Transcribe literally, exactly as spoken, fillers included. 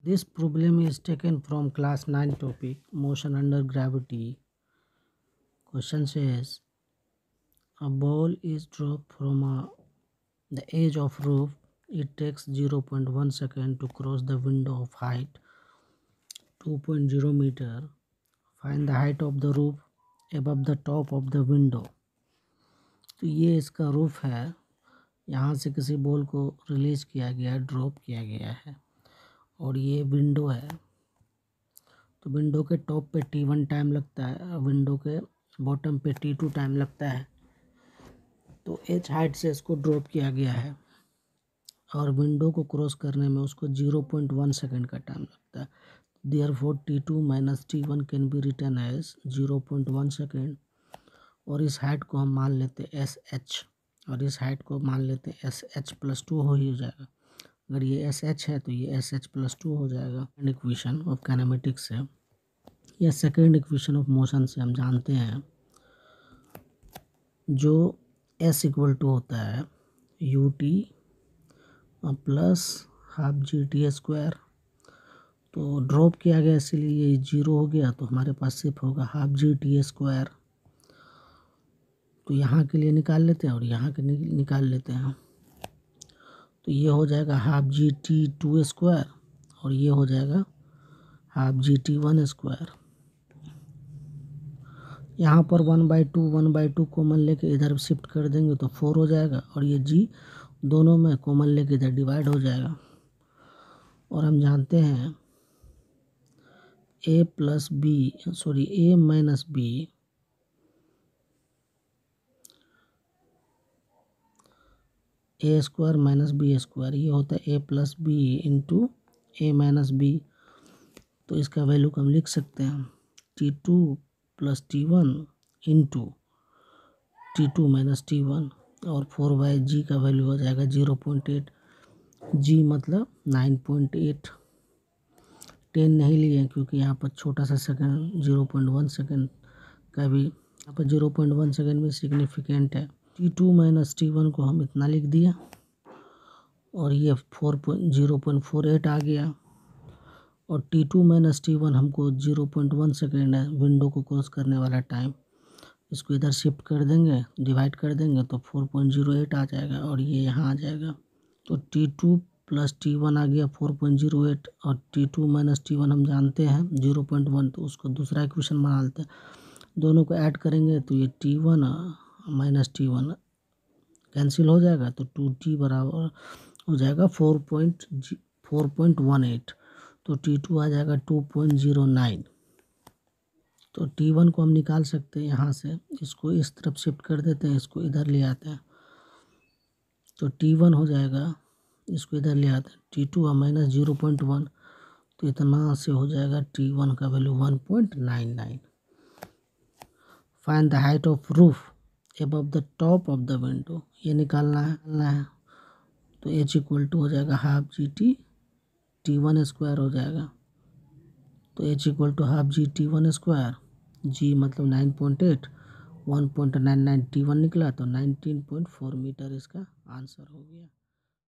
This problem is taken from class nine topic motion under gravity. Question says a ball is dropped from a, the edge of roof. It takes zero point one second to cross the window of height two point zero meter. Find the height of the roof above the top of the window. तो ये इसका roof है, यहाँ से किसी ball को release किया गया, ड्रॉप किया गया है और ये विंडो है। तो विंडो के टॉप पे टी वन टाइम लगता है, विंडो के बॉटम पे टी टू टाइम लगता है। तो एच हाइट से इसको ड्रॉप किया गया है और विंडो को क्रॉस करने में उसको ज़ीरो पॉइंट वन सेकेंड का टाइम लगता है। Therefore T two minus T one can be written as zero point one second. और इस हाइट को हम मान लेते हैं एस एच और इस हाइट को मान लेते हैं एस एच प्लस टू हो ही जाएगा। अगर ये एस एच है तो ये एस एच प्लस टू हो जाएगा। इक्वेशन ऑफ काइनेमेटिक्स से या सेकेंड इक्वेशन ऑफ मोशन से हम जानते हैं जो एस इक्वल टू होता है U T plus half G T square. तो ड्रॉप किया गया इसीलिए ये जीरो हो गया, तो हमारे पास सिर्फ होगा हाफ जी टी स्क्वायर। तो यहाँ के लिए निकाल लेते हैं और यहाँ के लिए निकाल लेते हैं। तो ये हो जाएगा half G T two square और ये हो जाएगा half G T one square. यहाँ पर one by two one by two common लेके इधर शिफ्ट कर देंगे तो फोर हो जाएगा और ये जी दोनों में कॉमन लेके इधर डिवाइड हो जाएगा। और हम जानते हैं A plus B sorry A minus B A square minus B square, ये होता है A plus B into A minus B. तो इसका वैल्यू हम लिख सकते हैं T two plus T one into T two minus T one और फोर बाई जी का वैल्यू हो जाएगा ज़ीरो पॉइंट एट। जी मतलब नाइन पॉइंट एट। टेन नहीं लिए क्योंकि यहाँ पर छोटा सा second zero point one second का भी यहाँ पर ज़ीरो पॉइंट वन सेकंड भी सिग्निफिकेंट है। T two minus T one को हम इतना लिख दिया और ये four point zero point four eight आ गया और T two minus T one हमको ज़ीरो पॉइंट वन सेकेंड है विंडो को क्रॉस करने वाला टाइम। इसको इधर शिफ्ट कर देंगे, डिवाइड कर देंगे तो फोर पॉइंट ज़ीरो एट आ जाएगा और ये यहाँ आ जाएगा। तो T two plus T one आ गया फोर पॉइंट ज़ीरो एट और T two minus T one हम जानते हैं ज़ीरो पॉइंट वन, तो उसको दूसरा इक्वेशन बना लेते हैं। दोनों को ऐड करेंगे तो ये T one minus T one cancel हो जाएगा तो टू टी बराबर हो जाएगा four point four point one eight. तो टी टू आ जाएगा टू पॉइंट ज़ीरो नाइन। तो टी वन को हम निकाल सकते हैं यहाँ से, इसको इस तरफ शिफ्ट कर देते हैं, इसको इधर ले आते हैं तो टी वन हो जाएगा, इसको इधर ले आते हैं T two minus zero point one तो इतना से हो जाएगा टी वन का value one point nine nine. Find the height of roof above the top of the window, ये निकालना है निकालना है तो एच इक्वल टू हो जाएगा half G T T one square हो जाएगा। तो H equal to half G T one square, G मतलब nine point eight, one point nine nine T one निकला तो नाइनटीन पॉइंट फोर मीटर इसका answer हो गया।